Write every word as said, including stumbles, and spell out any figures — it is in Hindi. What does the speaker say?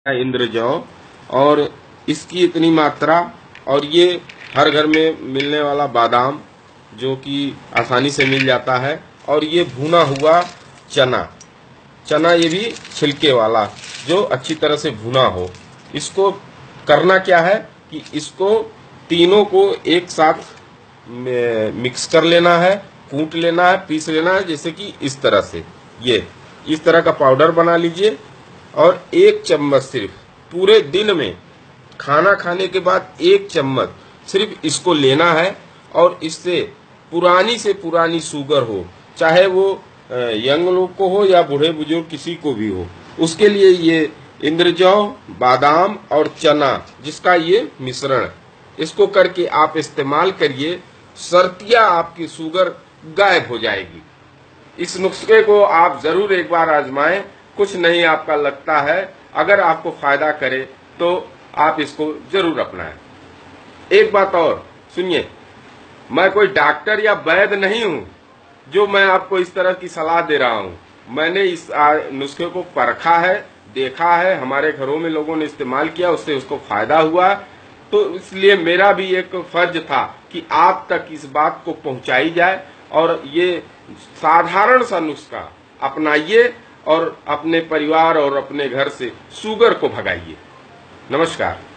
इंद्रजौ और इसकी इतनी मात्रा, और ये हर घर में मिलने वाला बादाम जो कि आसानी से मिल जाता है, और ये भुना हुआ चना चना ये भी छिलके वाला जो अच्छी तरह से भुना हो। इसको करना क्या है कि इसको तीनों को एक साथ मिक्स कर लेना है, कूट लेना है, पीस लेना है, जैसे कि इस तरह से ये इस तरह का पाउडर बना लीजिए। और एक चम्मच सिर्फ पूरे दिन में खाना खाने के बाद एक चम्मच सिर्फ इसको लेना है। और इससे पुरानी से पुरानी शुगर हो, चाहे वो यंग लोग को हो या बूढ़े बुजुर्ग किसी को भी हो, उसके लिए ये इंद्रजौ, बादाम और चना जिसका ये मिश्रण, इसको करके आप इस्तेमाल करिए। सर्तियां आपकी शुगर गायब हो जाएगी। इस नुस्खे को आप जरूर एक बार आजमाएं, कुछ नहीं आपका लगता है। अगर आपको फायदा करे तो आप इसको जरूर अपनाएं। एक बात और सुनिए, मैं कोई डॉक्टर या वैद्य नहीं हूं जो मैं आपको इस तरह की सलाह दे रहा हूं। मैंने इस नुस्खे को परखा है, देखा है, हमारे घरों में लोगों ने इस्तेमाल किया, उससे उसको फायदा हुआ। तो इसलिए मेरा भी एक फर्ज था कि आप तक इस बात को पहुंचाई जाए और ये साधारण सा नुस्खा अपनाइए और अपने परिवार और अपने घर से शुगर को भगाइए। नमस्कार।